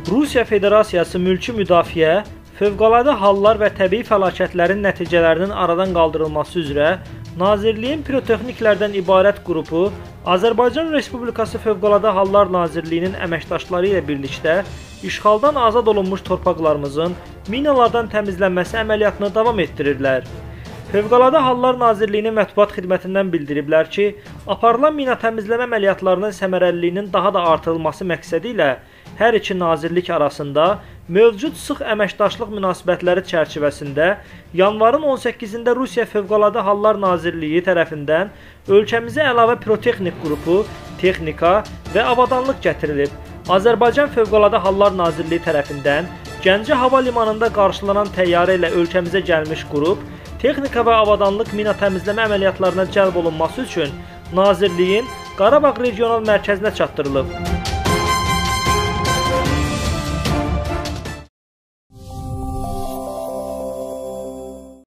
Rusiya Federasiyası Mülki Müdafiə, Fövqəladə Hallar və Təbii Fəlakətlərin nəticələrinin aradan qaldırılması üzrə Nazirliyin pirotexniklərdən ibarət qrupu Azərbaycan Respublikası Fövqəladə Hallar Nazirliyinin əməkdaşları ilə birlikdə işğaldan azad olunmuş torpaqlarımızın minalardan təmizlənməsi əməliyyatını davam etdirirlər. Fövqəladə Hallar Nazirliyinin mətbuat xidmətindən bildiriblər ki, aparılan mina təmizləmə əməliyyatlarının səmərəliliyinin daha da artırılması məqsədi ilə hər iki nazirlik arasında mövcud sıx əməkdaşlıq münasibətləri çərçivəsində yanvarın 18-də Rusiya Fövqəladə Hallar Nazirliyi tərəfindən ölkəmizə əlavə pirotexnik qrupu, texnika və avadanlıq gətirilib. Azərbaycan Fövqəladə Hallar Nazirliyi tərəfindən Gəncə Hava Limanında qarşılanan təyyarə ilə ölkəmizə gəlmiş qrup, texnika və avadanlıq mina təmizləmə əməliyyatlarına cəlb olunması üçün Nazirliyin Qarabağ regional mərkəzinə çatdırılıb.